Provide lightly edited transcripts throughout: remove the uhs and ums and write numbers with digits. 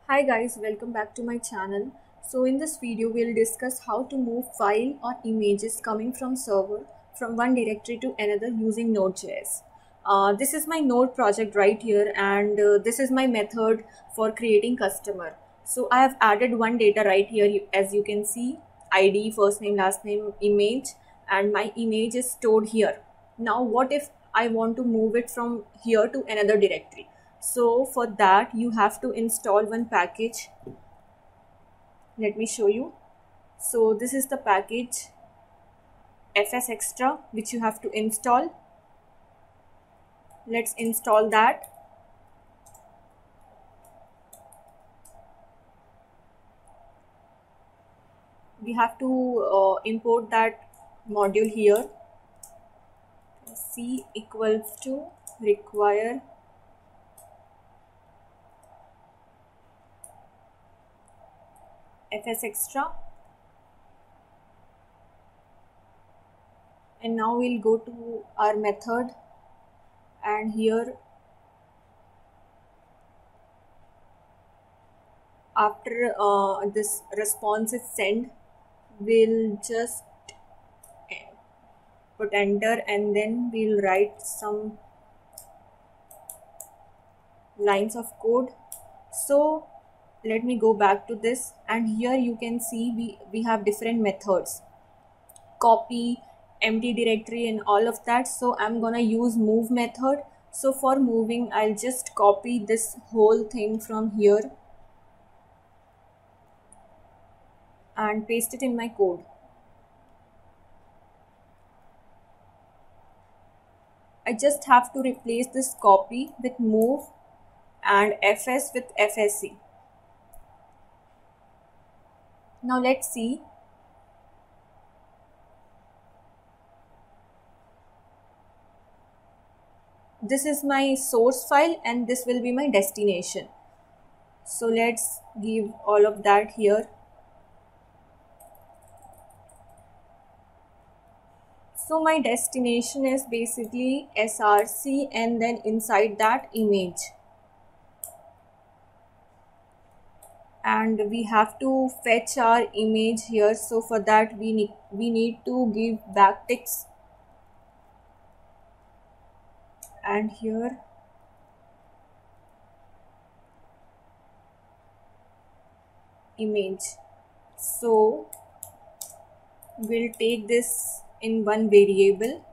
Hi guys, welcome back to my channel. So in this video we'll discuss how to move file or images coming from server from one directory to another using Node.js. This is my Node project right here, and this is my method for creating customer. So I have added one data right here, as you can see, ID, first name, last name, image, and my image is stored here. Now what if I want to move it from here to another directory? So for that you have to install one package. Let me show you. So this is the package FS Extra which you have to install. Let's install that. We have to import that module here. C equals to require FS Extra, and now we'll go to our method, and here after this response is sent, we'll just put enter, and then we'll write some lines of code. So let me go back to this, and here you can see we have different methods: copy, empty directory, and all of that. So I'm gonna use move method. So for moving, I'll just copy this whole thing from here and paste it in my code. I just have to replace this copy with move and fs with fsc. Now let's see. This is my source file and this will be my destination. So let's give all of that here. So my destination is basically src, and then inside that image. And we have to fetch our image here. So for that we need to give backticks, and here image. So we'll take this in one variable,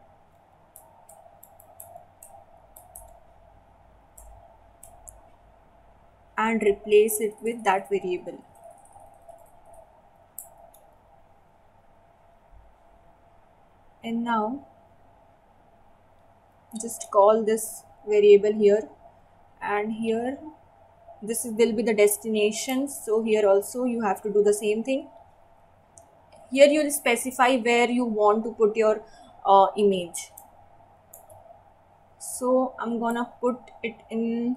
and replace it with that variable. And now just call this variable here, and here this will be the destination. So here also you have to do the same thing. Here you will specify where you want to put your image. So I'm gonna put it in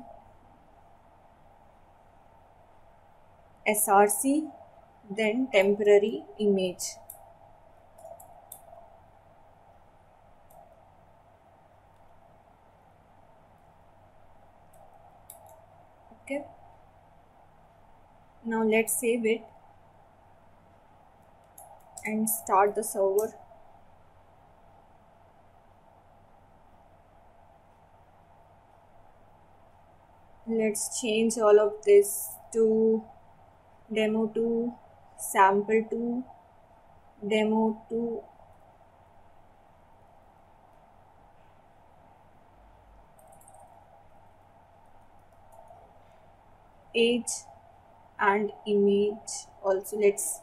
src, then temporary image. Okay, now let's save it and start the server. Let's change all of this to demo2, sample2, demo2, age, and image also. Let's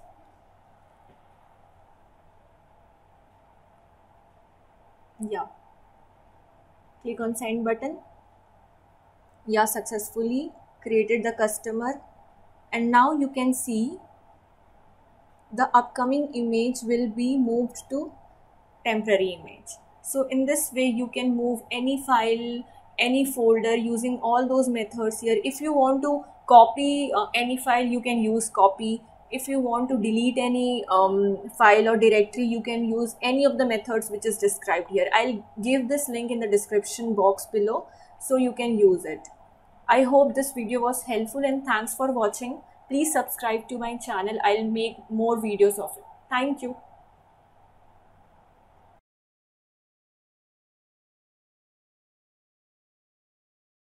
click on send button. Successfully created the customer, and now you can see the upcoming image will be moved to temporary image. So in this way you can move any file, any folder using all those methods here. If you want to copy any file, you can use copy. If you want to delete any file or directory, you can use any of the methods which is described here. I'll give this link in the description box below so you can use it. I hope this video was helpful and thanks for watching. Please subscribe to my channel. I'll make more videos of it. Thank you.